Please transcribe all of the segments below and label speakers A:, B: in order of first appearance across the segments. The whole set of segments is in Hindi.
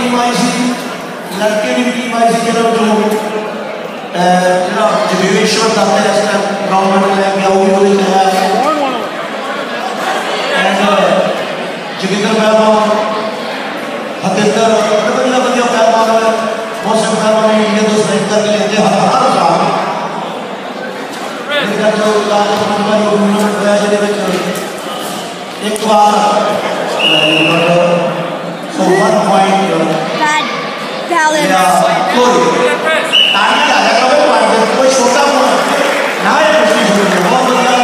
A: टीम आई सी, लड़के की टीम आई सी, जो जगेश्वर दत्त है इस टाइम गवर्नमेंट लैके आऊगी वो है जोगिंदर पहलवान, हतिंदर बढ़िया बढ़िया पहलवान है। मौसम पहलवान इंडिया तो सेलेक्ट करके लेते हर साल जो टूर्नामेंट होया एक बार so 1 point कोई छोटा ना है कुश्ती बहुत बढ़िया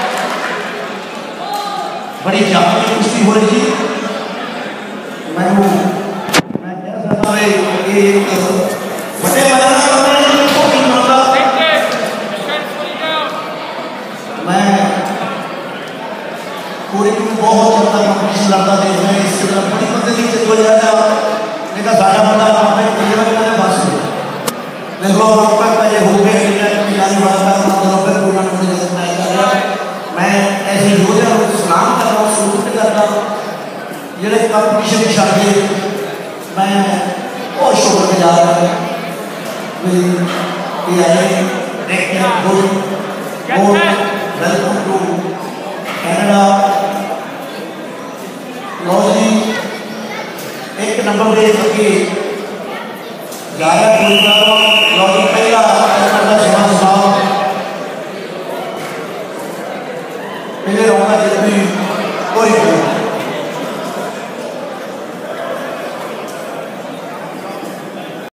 A: बड़ी जाती कुश्ती हो रही थी। मैं कह सकता हूँ ये बड़े मैं कोरी को बहुत ज़्यादा कंपटीशन लड़ता देखना है। इससे बड़ी पद्धति से हो जाता है नहीं तो साढ़ा बंदा काम में बस देख लो आपका पहले हो गए मैं ऐसे योजना सलाम कर रहा हूँ सलूट करता हूँ जो कंपटीशन की शादी मैं बहुत शुक्र गुजार रहा हूँ वेलकम टू कैनेडा। लो जी एक नंबर पे जाया लो जी